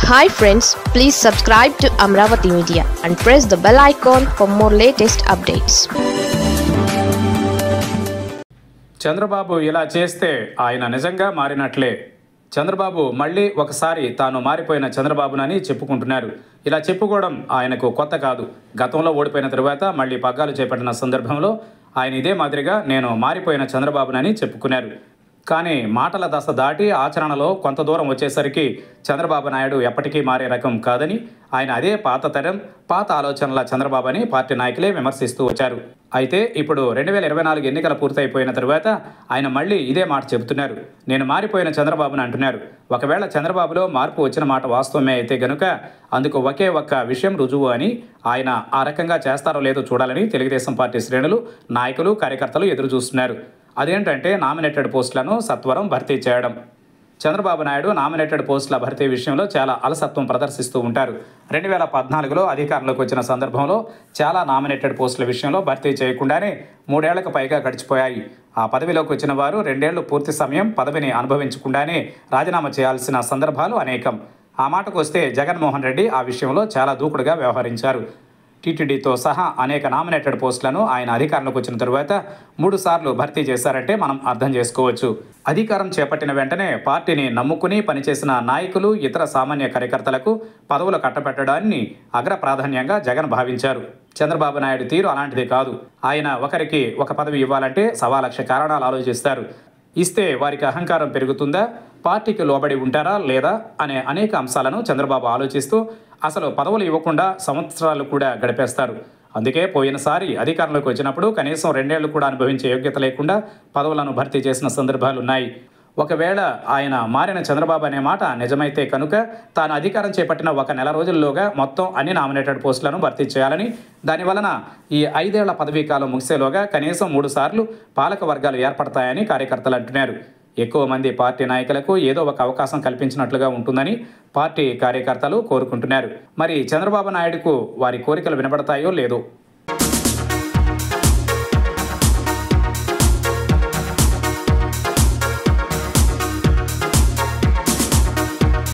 Hi friends, please subscribe to Amravati Media and press the bell icon for more latest updates. Chandrababu ఇలా చేస్తే ఆయన నిజంగా మారినట్లే. చంద్రబాబు మళ్ళీ ఒకసారి తాను మారిపోయిన చంద్రబాబునని చెప్పుకుంటున్నారు. ఇలా చెప్పుకోవడం ఆయనకు కొత్త కాదు. గతంలో ఓడిపోయిన తరువాత మళ్ళీ పగ్గాలు చేపట్టిన సందర్భంలో ఆయన ఇదే మాదిరిగా నేను మారిపోయిన చంద్రబాబునని చెప్పుకున్నారు. కానీ మాటల దశ దాటి ఆచరణలో కొంత దూరం వచ్చేసరికి చంద్రబాబు నాయుడు ఎప్పటికీ మారే రకం కాదని, ఆయన అదే పాత తరం పాత ఆలోచనల చంద్రబాబు అని పార్టీ నాయకులే విమర్శిస్తూ వచ్చారు. అయితే ఇప్పుడు 2024 ఎన్నికలు పూర్తయిపోయిన తరువాత ఆయన మళ్ళీ ఇదే మాట చెబుతున్నారు. నేను మారిపోయిన చంద్రబాబుని అంటున్నారు. ఒకవేళ చంద్రబాబులో మార్పు వచ్చిన మాట వాస్తవమే అయితే గనుక అందుకు ఒకే ఒక్క విషయం రుజువు అని, ఆయన ఆ రకంగా చేస్తారో లేదో చూడాలని తెలుగుదేశం పార్టీ శ్రేణులు, నాయకులు, కార్యకర్తలు ఎదురు చూస్తున్నారు. అదేంటంటే నామినేటెడ్ పోస్టులను సత్వరం భర్తీ చేయడం. చంద్రబాబు నాయుడు నామినేటెడ్ పోస్టుల భర్తీ విషయంలో చాలా అలసత్వం ప్రదర్శిస్తూ ఉంటారు. 2014లో అధికారంలోకి వచ్చిన సందర్భంలో చాలా నామినేటెడ్ పోస్టుల విషయంలో భర్తీ చేయకుండానే 3 ఏళ్లకు పైగా గడిచిపోయాయి. ఆ పదవిలోకి వచ్చిన వారు 2 ఏళ్లు పూర్తి సమయం పదవిని అనుభవించకుండానే రాజీనామా చేయాల్సిన సందర్భాలు అనేకం. ఆ మాటకు వస్తే జగన్మోహన్ రెడ్డి ఆ విషయంలో చాలా దూకుడుగా వ్యవహరించారు. టీటీడీతో సహా అనేక నామినేటెడ్ పోస్టులను ఆయన అధికారంలోకి వచ్చిన తరువాత 3 సార్లు భర్తీ చేశారంటే మనం అర్థం చేసుకోవచ్చు. అధికారం చేపట్టిన వెంటనే పార్టీని నమ్ముకుని పనిచేసిన నాయకులు, ఇతర సామాన్య కార్యకర్తలకు పదవులు కట్టబెట్టడాన్ని అగ్ర ప్రాధాన్యంగా జగన్ భావించారు. చంద్రబాబు నాయుడు తీరు అలాంటిది కాదు. ఆయన ఒకరికి ఒక పదవి ఇవ్వాలంటే 1,00,000 కారణాలు ఆలోచిస్తారు. ఇస్తే వారికి అహంకారం పెరుగుతుందా, పార్టీకి లోబడి ఉంటారా లేదా అనే అనేక అంశాలను చంద్రబాబు ఆలోచిస్తూ అసలు పదవులు ఇవ్వకుండా సంవత్సరాలు కూడా గడిపేస్తారు. అందుకే పోయినసారి అధికారంలోకి వచ్చినప్పుడు కనీసం 2 ఏళ్లు కూడా అనుభవించే యోగ్యత లేకుండా పదవులను భర్తీ చేసిన సందర్భాలున్నాయి. ఒకవేళ ఆయన మారిన చంద్రబాబు అనే మాట నిజమైతే కనుక తాను అధికారం చేపట్టిన 1 నెల రోజుల్లోగా మొత్తం అన్ని నామినేటెడ్ పోస్టులను భర్తీ చేయాలని, దానివలన ఈ 5 ఏళ్ల పదవీ కాలం ముగిసేలోగా కనీసం 3 సార్లు పాలక వర్గాలు ఏర్పడతాయని కార్యకర్తలు అంటున్నారు. ఎక్కువ మంది పార్టీ నాయకులకు ఏదో ఒక అవకాశం కల్పించినట్లుగా ఉంటుందని పార్టీ కార్యకర్తలు కోరుకుంటున్నారు. మరి చంద్రబాబు నాయుడుకు వారి కోరికలు వినబడతాయో లేదో.